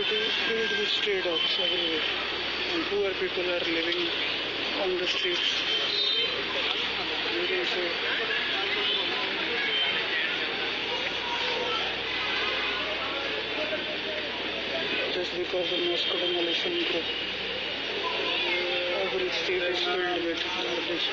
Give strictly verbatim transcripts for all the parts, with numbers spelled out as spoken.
city is filled with stray dogs everywhere, and poor people are living on the streets. You can say just because the Moscow demolition group, every street is filled with garbage.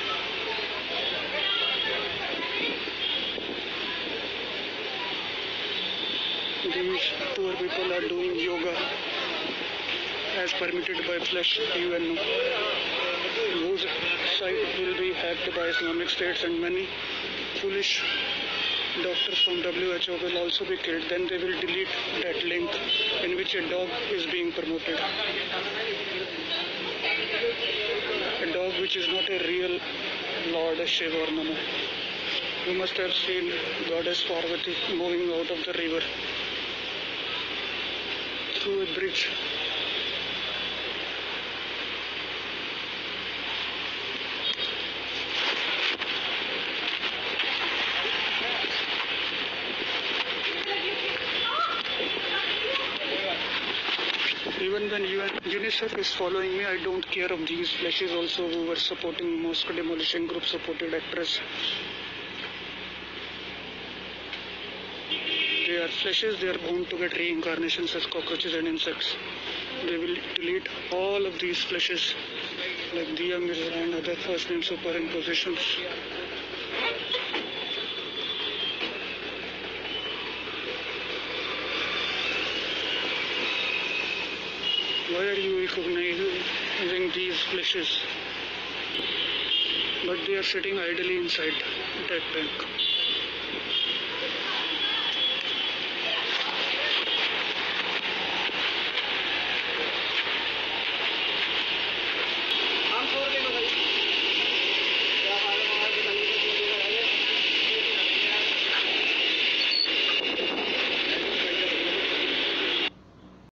These poor people are doing yoga as permitted by Flesh U N O, whose site will be hacked by Islamic States, and many foolish doctors from W H O will also be killed. Then they will delete that link in which a dog is being promoted. A dog which is not a real Lord Shiva or Manu. You must have seen Goddess Parvati moving out of the river through a bridge. Even when UNICEF is following me, I don't care of these flashes also who were supporting Moscow demolition group supported actors. They are flashes, they are bound to get reincarnations as cockroaches and insects. They will delete all of these flashes like Diya Mirza and other first name superimpositions. Why are you recognizing these flashes? But they are sitting idly inside that bank.